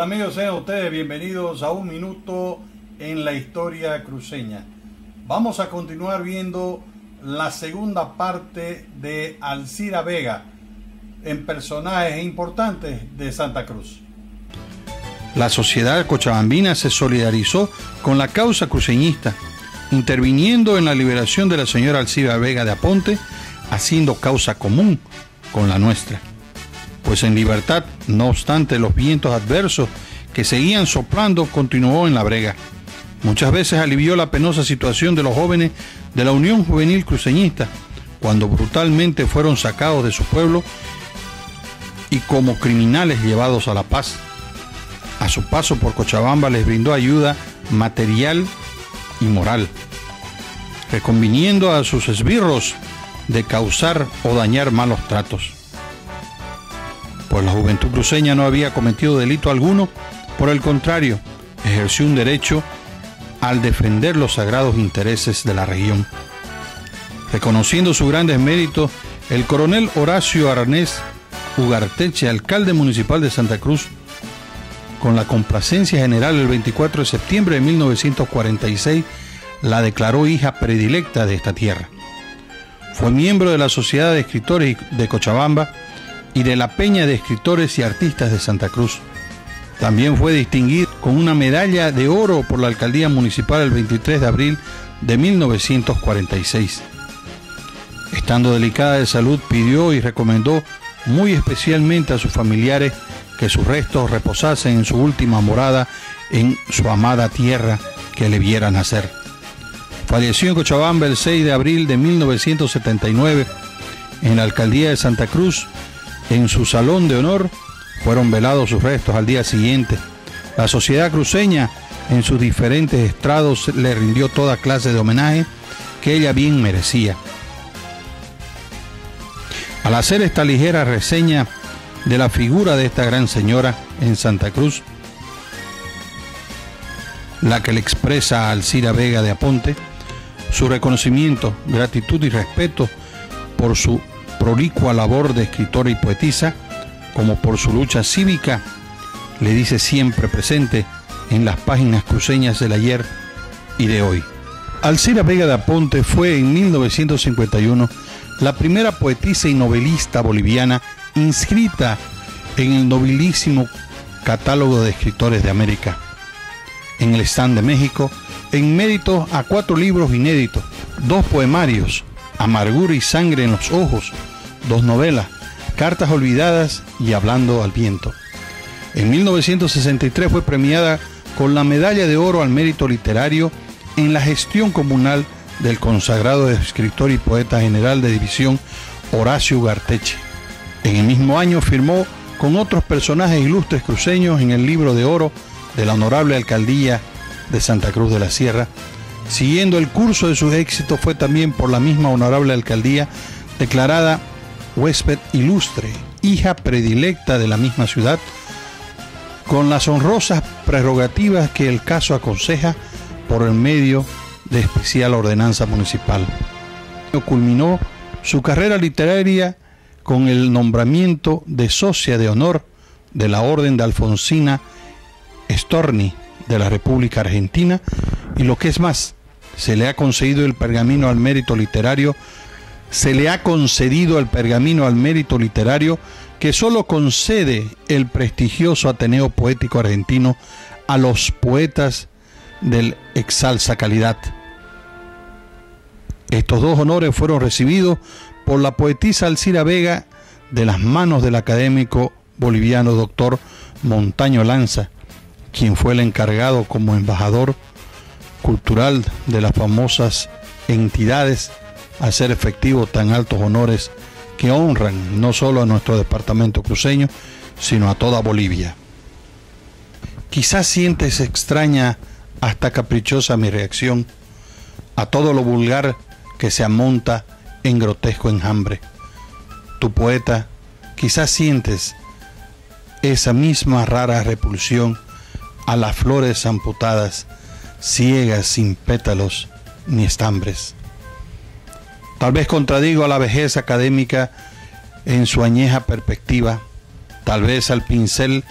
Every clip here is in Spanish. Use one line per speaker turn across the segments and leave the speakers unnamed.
amigos? Sean ustedes bienvenidos a Un Minuto en la Historia Cruceña. Vamos a continuar viendo la segunda parte de Alcira Vega en personajes importantes de Santa Cruz.
La sociedad cochabambina se solidarizó con la causa cruceñista, interviniendo en la liberación de la señora Alcira Vega de Aponte, haciendo causa común con la nuestra. Pues en libertad, no obstante los vientos adversos que seguían soplando, continuó en la brega. Muchas veces alivió la penosa situación de los jóvenes de la Unión Juvenil Cruceñista, cuando brutalmente fueron sacados de su pueblo y como criminales llevados a La Paz. A su paso por Cochabamba les brindó ayuda material y moral, reconviniendo a sus esbirros de causar o dañar malos tratos. Pues la juventud cruceña no había cometido delito alguno, por el contrario, ejerció un derecho al defender los sagrados intereses de la región. Reconociendo sus grandes méritos, el coronel Horacio Arnés Ugarteche, alcalde municipal de Santa Cruz, con la complacencia general el 24 de septiembre de 1946, la declaró hija predilecta de esta tierra. Fue miembro de la Sociedad de Escritores de Cochabamba y de la Peña de Escritores y Artistas de Santa Cruz. También fue distinguido con una medalla de oro por la Alcaldía Municipal el 23 de abril de 1946. Estando delicada de salud, pidió y recomendó muy especialmente a sus familiares que sus restos reposasen en su última morada en su amada tierra que le viera nacer. Falleció en Cochabamba el 6 de abril de 1979. En la Alcaldía de Santa Cruz, en su salón de honor, fueron velados sus restos al día siguiente. La sociedad cruceña, en sus diferentes estrados, le rindió toda clase de homenaje que ella bien merecía. Al hacer esta ligera reseña de la figura de esta gran señora en Santa Cruz, la que le expresa a Alcira Vega de Aponte, su reconocimiento, gratitud y respeto por su prolicua labor de escritora y poetisa, como por su lucha cívica, le dice siempre presente en las páginas cruceñas del ayer y de hoy. Alcira Vega de Aponte fue en 1951 la primera poetisa y novelista boliviana inscrita en el nobilísimo Catálogo de Escritores de América. En el stand de México, en mérito a 4 libros inéditos, 2 poemarios, Amargura y Sangre en los Ojos, 2 novelas, Cartas Olvidadas y Hablando al Viento. En 1963 fue premiada con la Medalla de Oro al Mérito Literario en la gestión comunal del consagrado escritor y poeta general de división Horacio Ugarteche. En el mismo año firmó con otros personajes ilustres cruceños en el Libro de Oro de la Honorable Alcaldía de Santa Cruz de la Sierra. Siguiendo el curso de sus éxitos, fue también por la misma Honorable Alcaldía declarada huésped ilustre, hija predilecta de la misma ciudad, con las honrosas prerrogativas que el caso aconseja por el medio de especial ordenanza municipal. Culminó su carrera literaria con el nombramiento de socia de honor de la Orden de Alfonsina Storni de la República Argentina, y lo que es más, se le ha concedido el pergamino al mérito literario que solo concede el prestigioso Ateneo Poético Argentino a los poetas del excelsa calidad. Estos 2 honores fueron recibidos por la poetisa Alcira Vega de las manos del académico boliviano doctor Montaño Lanza, quien fue el encargado como embajador cultural de las famosas entidades a hacer efectivos tan altos honores que honran no solo a nuestro departamento cruceño, sino a toda Bolivia. Quizás sientes extraña, hasta caprichosa mi reacción a todo lo vulgar que se amonta en grotesco enjambre. Tu poeta, quizás sientes esa misma rara repulsión a las flores amputadas, ciegas, sin pétalos ni estambres. Tal vez contradigo a la vejez académica en su añeja perspectiva, tal vez al pincel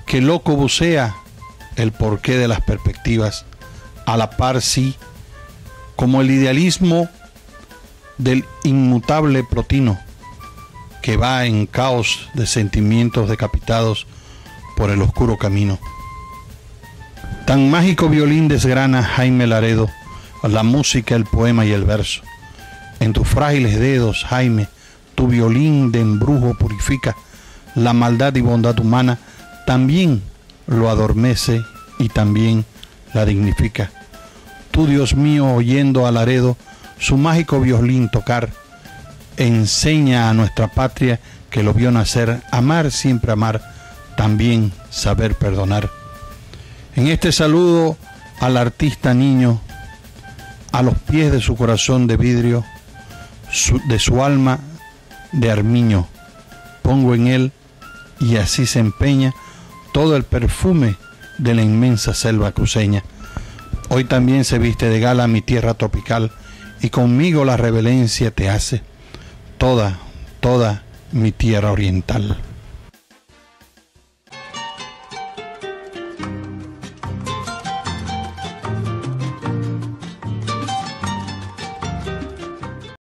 que loco bucea el porqué de las perspectivas, a la par sí, como el idealismo del inmutable Plotino, que va en caos de sentimientos decapitados por el oscuro camino. Tan mágico violín desgrana Jaime Laredo la música, el poema y el verso. En tus frágiles dedos, Jaime, tu violín de embrujo purifica la maldad y bondad humana, también lo adormece y también la dignifica. Tú, Dios mío, oyendo a Laredo su mágico violín tocar, enseña a nuestra patria que lo vio nacer, amar siempre amar, también saber perdonar. En este saludo al artista niño, a los pies de su corazón de vidrio, de su alma de armiño, pongo en él, y así se empeña todo el perfume de la inmensa selva cruceña. Hoy también se viste de gala mi tierra tropical, y conmigo la reverencia te hace toda mi tierra oriental.